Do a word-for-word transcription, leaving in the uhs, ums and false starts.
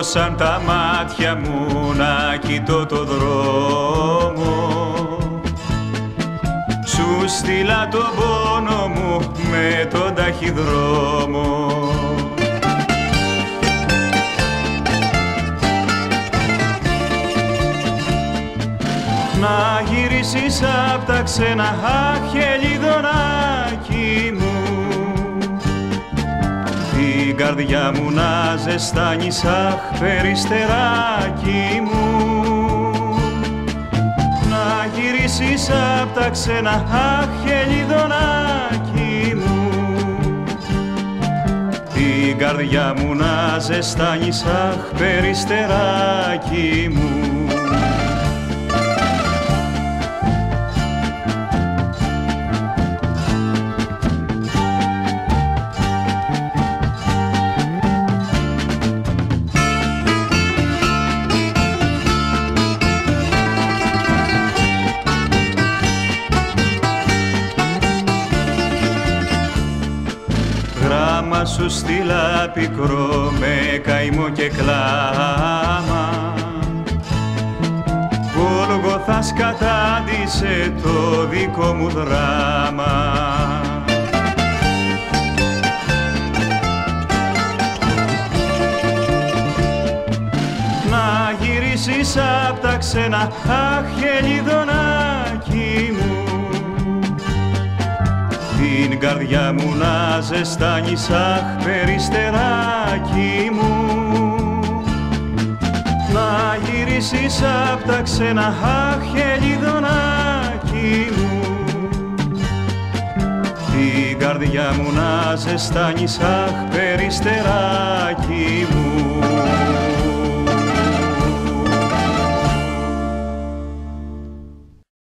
στρώβωσαν τα μάτια μου να κοιτώ το δρόμο. Σου στείλα τον πόνο μου με τον ταχυδρόμο. Να γυρίσεις απ' τα ξένα, αχ, χελιδονάκι μου, την καρδιά μου να ζεστάνεις, αχ, περιστεράκι μου. Να γυρίσεις απ' τα ξένα, αχ, χελιδονάκι μου, την καρδιά μου να ζεστάνεις, αχ, περιστεράκι μου. Γράμμα σου στείλα πικρό με καημό και κλάμα, Γολγοθάς κατάντησε το δικό μου δράμα. Να γυρίσεις απ' τα ξένα, αχ, χελιδονάκι μου, την καρδιά μου να ζεστάνεις, αχ, περιστεράκι μου. Να γυρίσεις απ' τα ξένα, αχ, χελιδονάκι μου, την καρδιά μου να ζεστάνεις, αχ, περιστεράκι